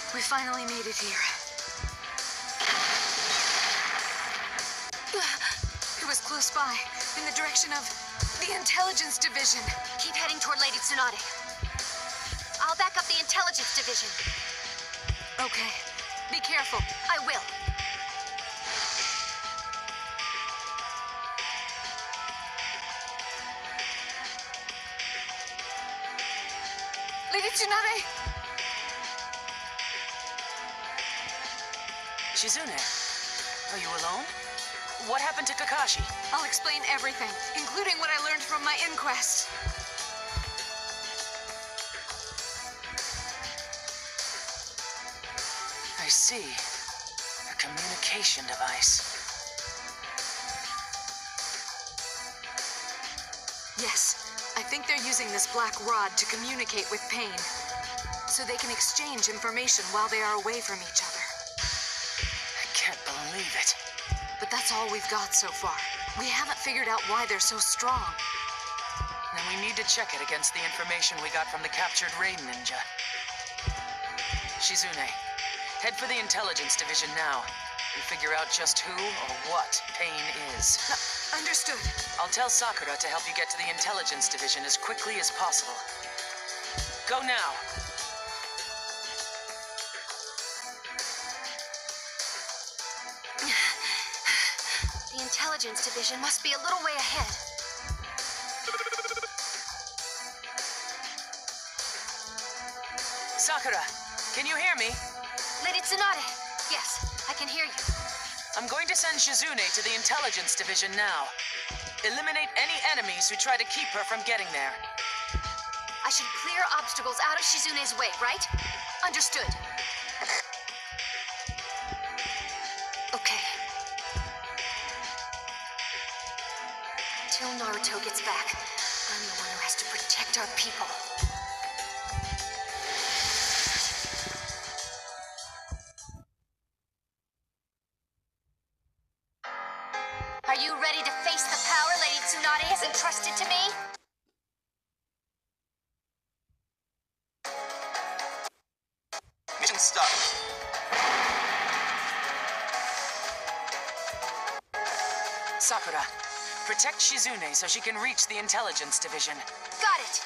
We finally made it here. It was close by, in the direction of the Intelligence Division. Keep heading toward Lady Tsunade. I'll back up the Intelligence Division. Okay. Be careful. I will. Lady Tsunade! Shizune, are you alone? What happened to Kakashi? I'll explain everything, including what I learned from my inquest. I see. A communication device. Yes, I think they're using this black rod to communicate with Pain, so they can exchange information while they are away from each other. I can't believe it. But that's all we've got so far. We haven't figured out why they're so strong. Then we need to check it against the information we got from the captured raid ninja. Shizune, head for the Intelligence Division now, and figure out just who or what Pain is. Understood. I'll tell Sakura to help you get to the Intelligence Division as quickly as possible. Go now! The Intelligence Division must be a little way ahead. Sakura, can you hear me? Lady Tsunade. Yes, I can hear you. I'm going to send Shizune to the Intelligence Division now. Eliminate any enemies who try to keep her from getting there. I should clear obstacles out of Shizune's way, right? Understood. Okay. Until Naruto gets back, I'm the one who has to protect our people. Are you ready to face the power Lady Tsunade has entrusted to me? Mission start. Sakura, protect Shizune so she can reach the Intelligence Division. Got it.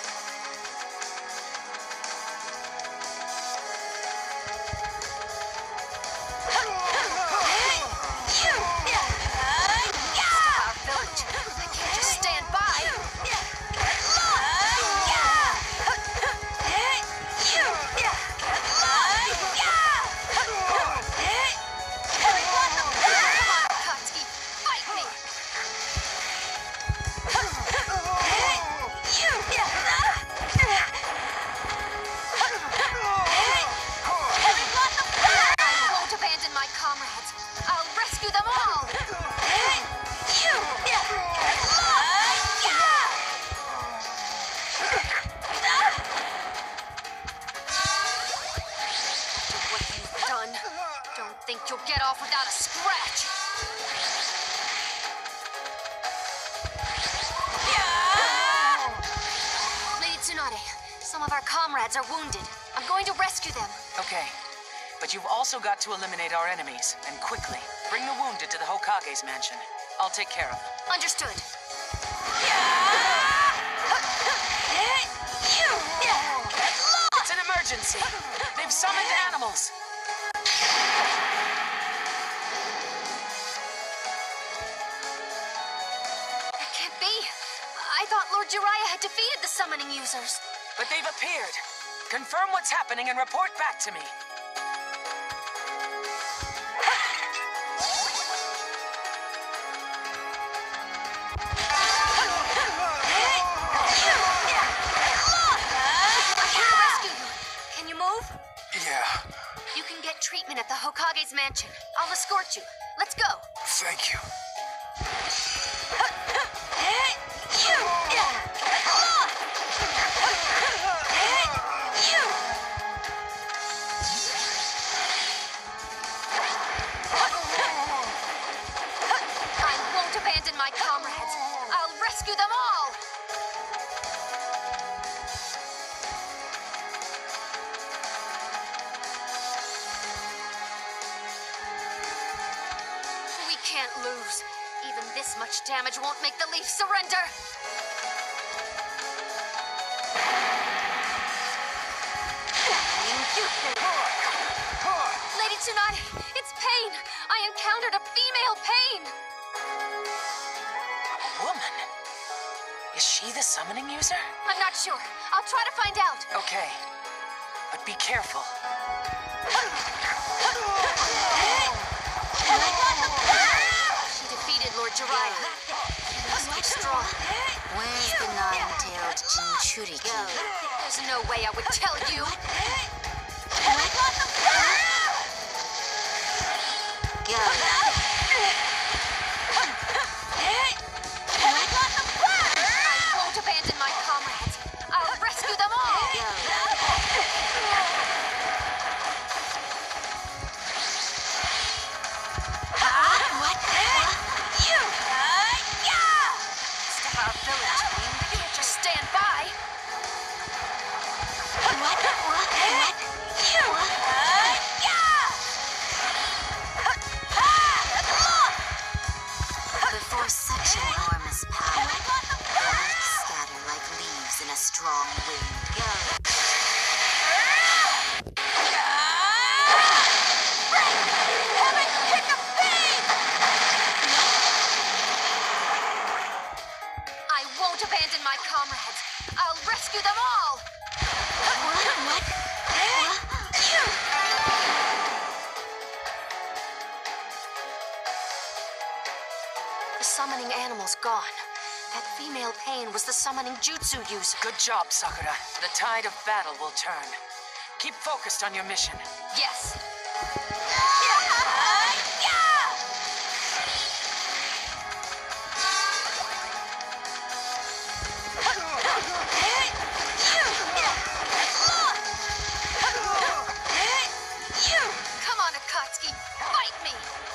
You'll get off without a scratch. Lady Tsunade, some of our comrades are wounded. I'm going to rescue them. Okay, but you've also got to eliminate our enemies, and quickly. Bring the wounded to the Hokage's mansion. I'll take care of them. Understood. It's an emergency. They've summoned animals. I thought Lord Jiraiya had defeated the summoning users. But they've appeared. Confirm what's happening and report back to me. I'm here to rescue you. Can you move? Yeah, You can get treatment at the Hokage's mansion. I'll escort you. Let's go. thank you. I won't abandon my comrades. I'll rescue them all. Even this much damage won't make the leaf surrender. Lady Tsunade, it's Pain. I encountered a female Pain. A woman? Is she the summoning user? I'm not sure. I'll try to find out. Okay. But be careful. She defeated Lord Jiraiya. She must be strong. Where's the nine-tailed Jinchuriki? There's no way I would tell you. Go. I won't abandon my comrades. I'll rescue them all. Step our village. You can't just stand by. Before such enormous power, bullets scatter like leaves in a strong wind. Go. I won't abandon my comrades. I'll rescue them all. The summoning animal's gone. That female Pain was the summoning jutsu user. Good job, Sakura. The tide of battle will turn. Keep focused on your mission. Yes. Come on, Akatsuki. Fight me.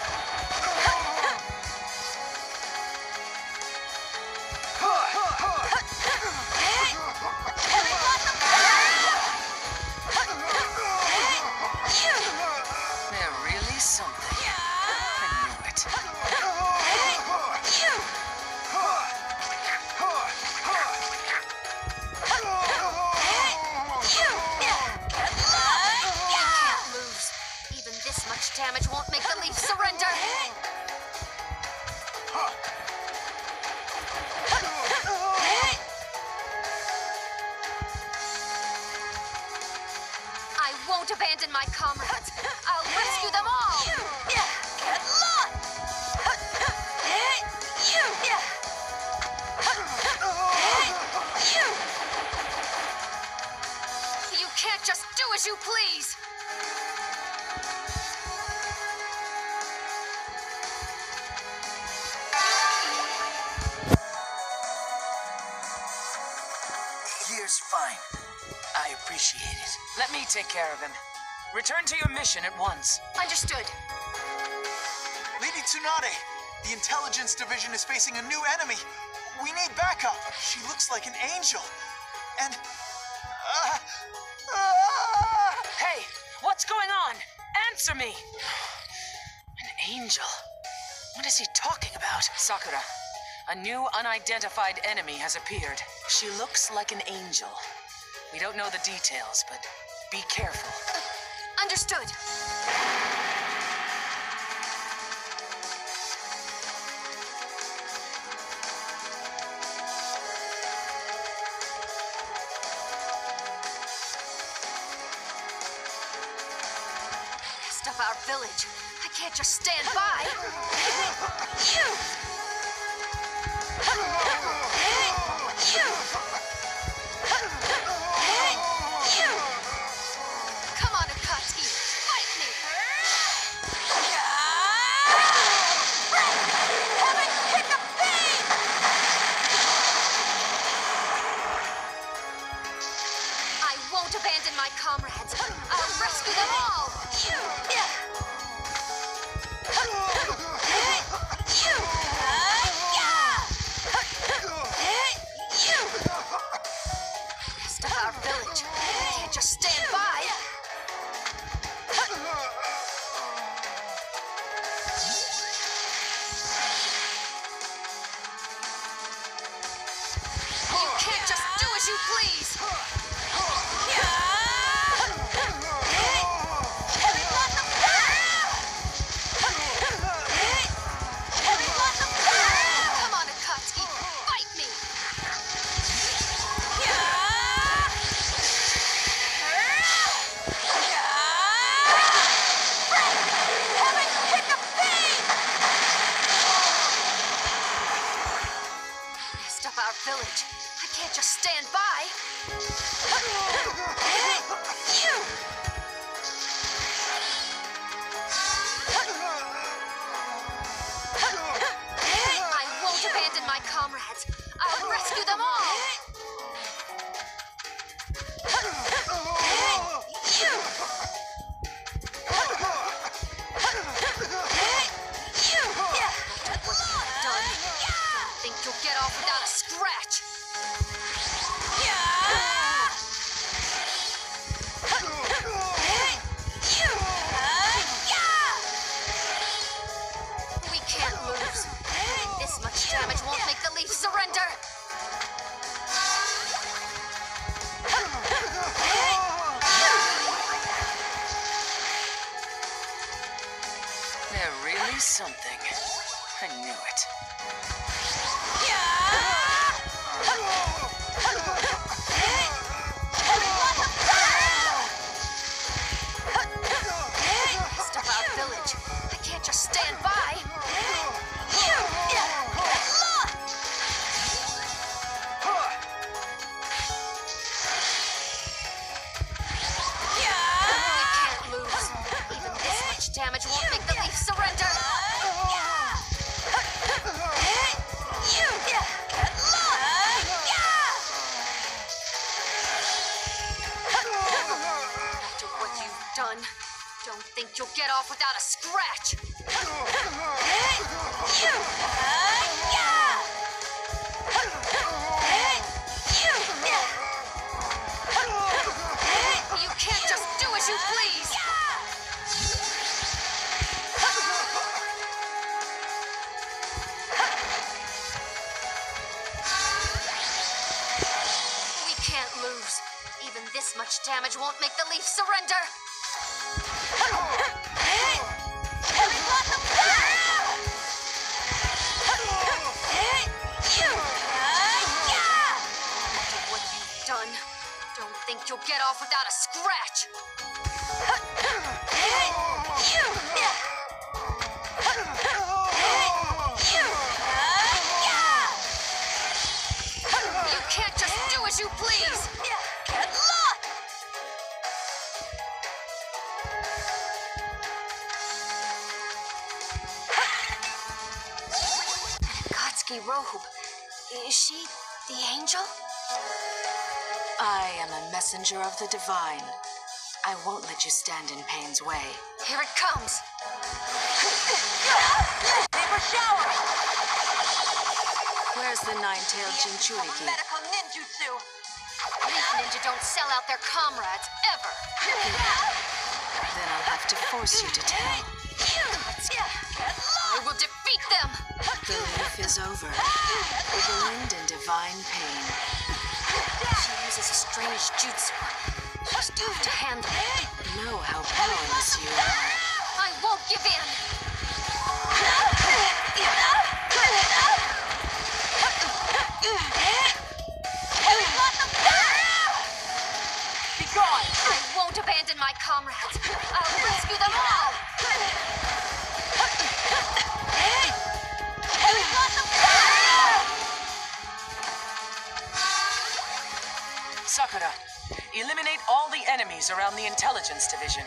They're really something. I knew it. Can't lose. Even this much damage won't make the leaf surrender. I won't abandon my comrades. I'll rescue them all. You can't just do as you please. Here's fine. I appreciate it. Let me take care of him. Return to your mission at once. Understood. Lady Tsunade, the intelligence division is facing a new enemy. We need backup. She looks like an angel. And... Hey, what's going on? Answer me! An angel? What is he talking about? Sakura, a new unidentified enemy has appeared. She looks like an angel. We don't know the details, but be careful. Understood. Messed up our village. I can't just stand by. Come on, Akatsuki. Fight me. I won't abandon my comrades. I'll rescue them all. Messed up our village. I can't just stand by. something. I knew it. Step out village. I can't just stand by. We can't lose. Even this much damage won't make the leaf surrender. After what you've done, don't think you'll get off without a scratch. You can't just do as you please. We can't lose. Even this much damage won't make the leaf surrender. After what you've done, don't think you'll get off without a scratch. You can't just do as you please. Akatsuki robe. Is she the angel? I am a messenger of the divine. I won't let you stand in pain's way. Here it comes. Paper shower! Where's the nine-tailed Jinchuriki? Medical ninjutsu! Leaf Ninja don't sell out their comrades, ever. Then I'll have to force you to tell. I will defeat them. The leaf is over. Overwhelmed in divine pain. She uses a strange jutsu. She's tough to handle. Know how powerless you are. I won't give in. Be gone! I won't abandon my comrades. I'll rescue them all. Sakura, eliminate all the enemies around the intelligence division.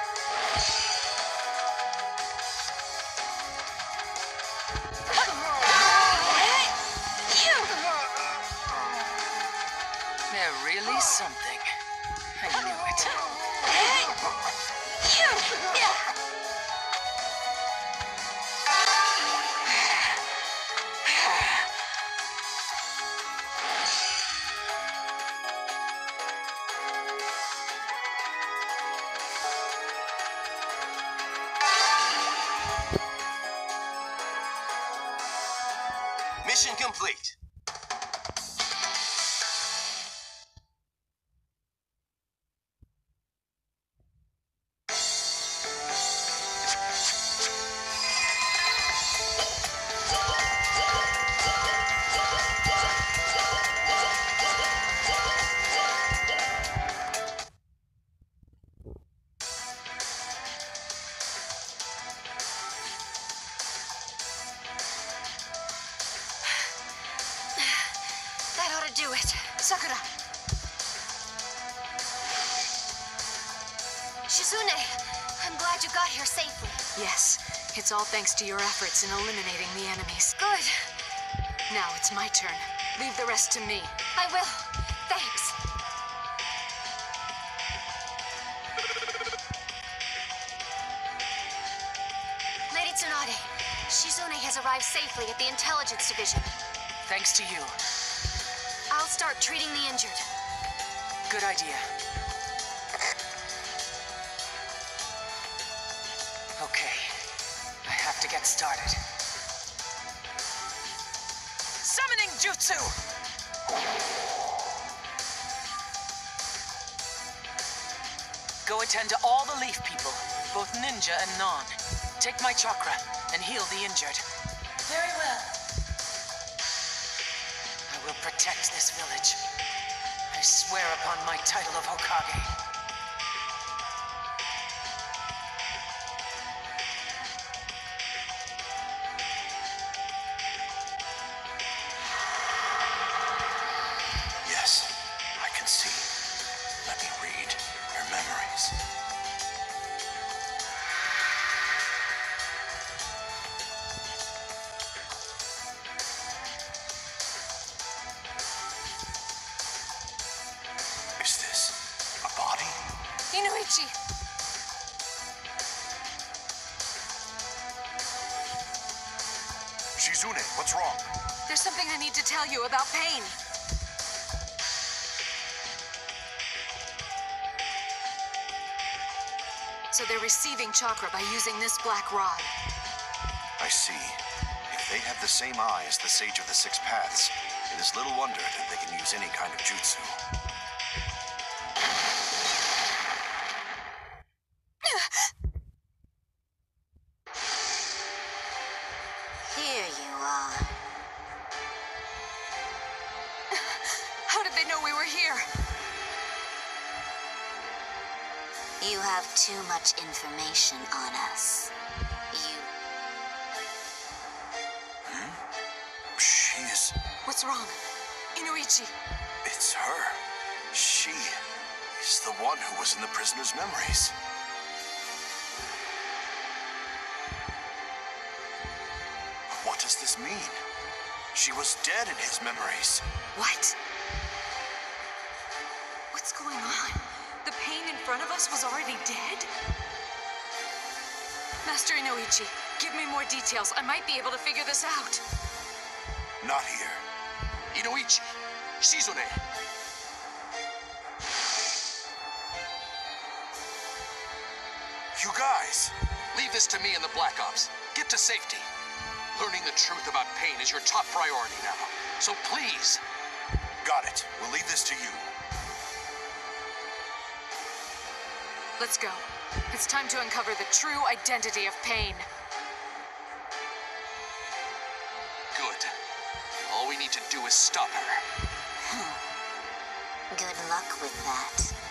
They're really something. I knew it. Mission complete. That ought to do it. Sakura! Shizune, I'm glad you got here safely. Yes, it's all thanks to your efforts in eliminating the enemies. Good. Now it's my turn. Leave the rest to me. I will. Thanks. Lady Tsunade, Shizune has arrived safely at the intelligence division. Thanks to you. I'll start treating the injured. Good idea. Okay, I have to get started. Summoning Jutsu! Go attend to all the leaf people, both ninja and non. Take my chakra and heal the injured. Very well. I will protect this village. I swear upon my title of Hokage. Yes, I can see. Let me read your memories. Is this a body? Inoichi! Shizune, what's wrong? There's something I need to tell you about pain. So they're receiving chakra by using this black rod. I see. If they have the same eye as the Sage of the Six Paths, it is little wonder that they can use any kind of jutsu. Here you are. How did they know we were here? You have too much information on us. She is... What's wrong? Inoichi! It's her. She is the one who was in the prisoner's memories. What does this mean? She was dead in his memories. What? What's going on? The pain in front of us was already dead? Master Inoichi, give me more details. I might be able to figure this out. Not here. Inoichi! Shizune! You guys! Leave this to me and the Black Ops. Get to safety. Learning the truth about pain is your top priority now. So please. Got it. We'll leave this to you. Let's go. It's time to uncover the true identity of pain. Good. All we need to do is stop her. Good luck with that.